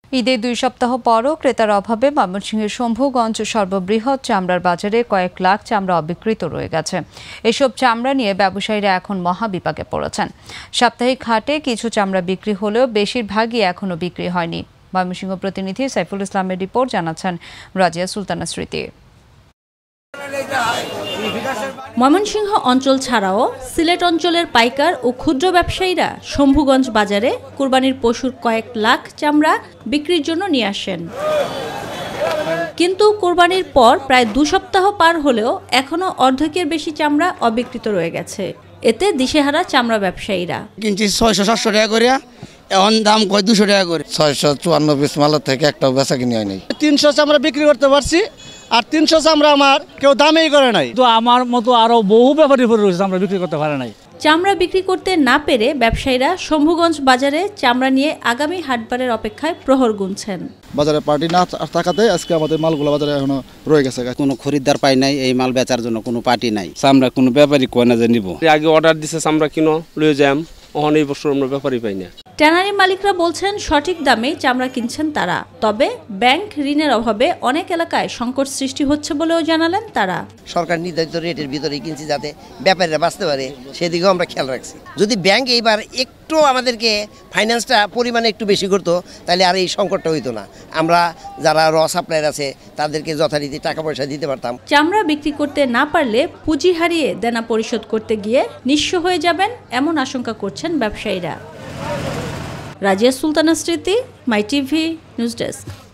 ঈদের 2 সপ্তাহ পরও ক্রেতার অভাবে ময়মনসিংহের শম্ভুগঞ্জ সর্ববৃহৎ চামড়ার বাজারে কয়েক লাখ চামড়া অবিক্রিত রয়ে গেছে। এসব চামড়া নিয়ে ব্যবসায়ীরা এখন মহাবিপাকে পড়েছেন। সাপ্তাহিক হাটে কিছু চামড়া বিক্রি হলেও বেশিরভাগই এখনও বিক্রি হয়নি। ময়মনসিংহ প্রতিনিধি সাইফুল ইসলামের রিপোর্ট, জানাচ্ছেন রাজিয়া সুলতানা স্মৃতি। ময়মনসিংহ অঞ্চল ছাড়াও সিলেট অঞ্চলের পাইকার ও ক্ষুদ্র ব্যবসায়ীরা শম্ভুগঞ্জ বাজারে কুরবানির পশুর কয়েক লাখ চামড়া বিক্রির জন্য নিয়ে আসেন। কিন্তু কোরবানির পর প্রায় 2 সপ্তাহ পার হলেও এখনও অর্ধেকের বেশি চামড়া অবিক্রিত রয়ে গেছে। এতে দিশেহারা চামড়া ব্যবসায়ীরা। কিনছি 600-700 টাকা করে, এখন দাম কয় 200 টাকা করে। 654 পিস মালের থেকে একটাও বেচা কিনে হয় নাই। 300 চামড়া বিক্রি করতে পারছি, আর 300 চামড়া আমার কেউ দামেই করে নাই। তো আমার মতো আরো বহু ব্যাপারী রয়েছে চামড়া বিক্রি করতে পারে নাই। চামড়া বিক্রি করতে না পেরে ব্যবসায়ীরা শম্ভুগঞ্জ বাজারে চামড়া নিয়ে আগামী হাটবারের অপেক্ষায় প্রহর গুনছেন। বাজারে পার্টি না থাকাতে আজকে আমাদের মালগুলো বাজারে এখনো রয়ে গেছে। কোনো খরিদ্দার পাই নাই, এই মাল বেচার জন্য কোনো পার্টি নাই। চামড়া কোনো ব্যাপারী কয় না যে নিব। আগে অর্ডার দিছে চামড়া কিনো লয়ে যাম, এখন এই বছর আমরা ব্যাপারী পাই না। ট্যানারি মালিকরা বলছেন সঠিক দামে চামড়া কিনছেন তারা, তবে ব্যাংক ঋণের অভাবে অনেক এলাকায় সংকট সৃষ্টি হচ্ছে বলেও জানালেন তারা। সরকার নির্ধারিত রেটের ভিতরে কিনছি যাতে ব্যাপারীরা বাঁচতে পারে, সেদিকেও আমরা খেয়াল রাখছি। যদি ব্যাংক এইবার একটু আমাদেরকে ফাইন্যান্সটা পরিমাণে একটু বেশি করতো, তাহলে আর এই সংকটটা হইতো না। আমরা যারা সাপ্লায়ার আছে তাদেরকে যথারীতি টাকা পয়সা দিতে পারতাম। চামড়া বিক্রি করতে না পারলে পুঁজি হারিয়ে দেনা পরিশোধ করতে গিয়ে নিঃস্ব হয়ে যাবেন, এমন আশঙ্কা করছেন ব্যবসায়ীরা। রাজিয়া সুলতানা স্মৃতি, মাই টিভি নিউজ ডেস্ক।